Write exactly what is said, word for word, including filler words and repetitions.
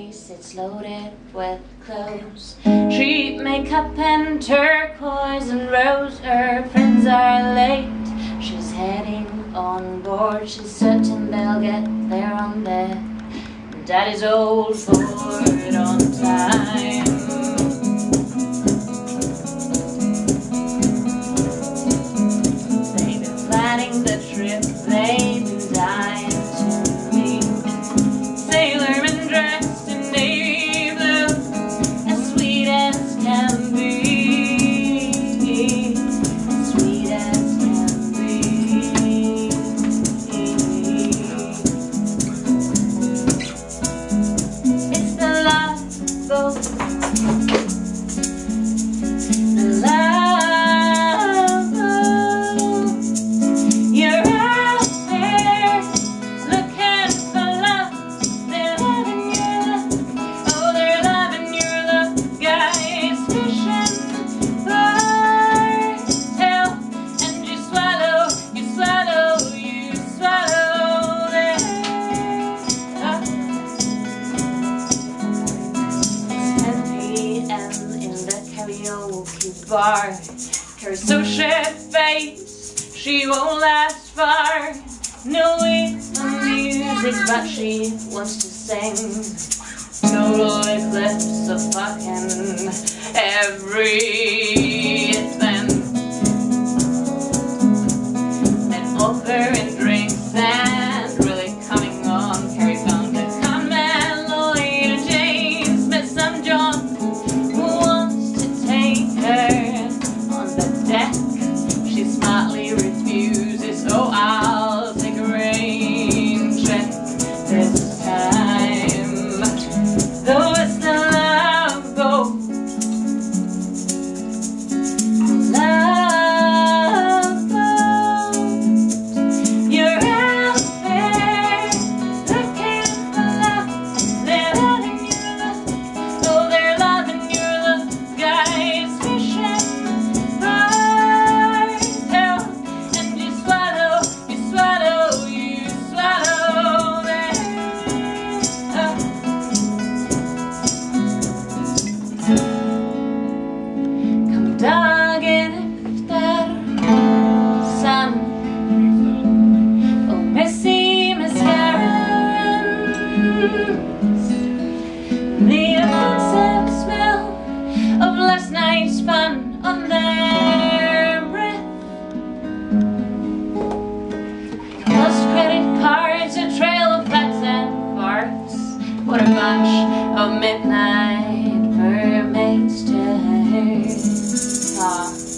suitcase, it's loaded with clothes, cheap makeup and turquoise and rose. Her friends are late, she's heading on board. She's certain they'll get there on there. Daddy's old Ford on time. They've been planning the trip, they've been dying to meet sailormen dressed in navy blue, as sweet as can be, as sweet as can be. It's the love boat, the love boat. You're out there looking for love. They're loving your love. Oh, they're loving your love. Guys fishing for tail, and you swallow, you swallow, you swallow their love. It's ten p m in the karaoke bar. Carrie's so shit-faced, she won't last far. No way on music, but she wants to sing. Total eclipse of fucking everything. And offering drinks and really coming on. Carrie found a con man, lawyer James, met some John who wants to take her on the deck. She smartly refuses, so I'll take a rain check this time. Though it's the love boat, love boat. You're out there looking for love. They're loving your love. Oh, they're loving your love. Guys fishing for tail, and you swallow, you swallow, you swallow their love. Come dogging efter sun. Oh, messy mascara runs the offensive smell of last night's fun on their breath. Lost credit cards, a trail of flats and farts. What a bunch of midnight mermaids to her. Ah.